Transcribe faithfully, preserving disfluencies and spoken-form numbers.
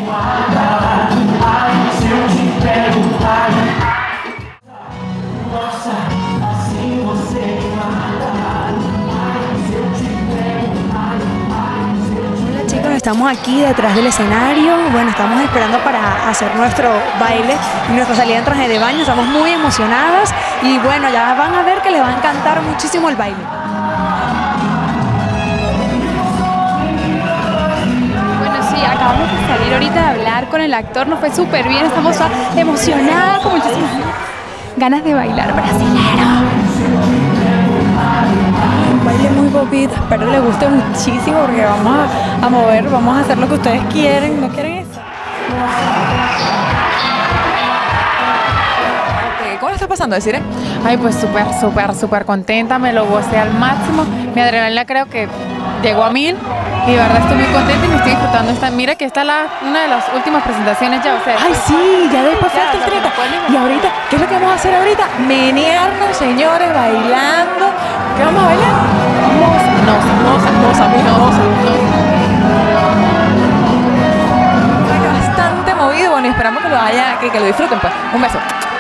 Estamos aquí detrás del escenario, bueno, estamos esperando para hacer nuestro baile y nuestra salida en traje de baño, estamos muy emocionadas y bueno, ya van a ver que les va a encantar muchísimo el baile. Bueno, sí, acabamos de salir ahorita de hablar con el actor, nos fue súper bien, estamos emocionadas, con muchísimas ganas de bailar brasilero. Un baile muy poquito, espero les guste muchísimo porque vamos a, a mover, vamos a hacer lo que ustedes quieren, ¿no quieren eso? ¿Cómo le está pasando, Desiree? Ay, pues súper, súper, súper contenta, me lo gocé al máximo, mi adrenalina creo que llegó a mil y de verdad estoy muy contenta y me estoy disfrutando esta. Mira que esta es la, una de las últimas presentaciones ya, o sea. Ay, sí, ya después falta el treinta. Y ahorita, ¿qué es lo que vamos a hacer ahorita? Menearnos, señores, bailando. ¿Qué vamos a bailar? Moza, moza, moza, moza, moza, moza. Bastante movido, bueno, y esperamos que lo haya, que, que lo disfruten, pues. Un beso.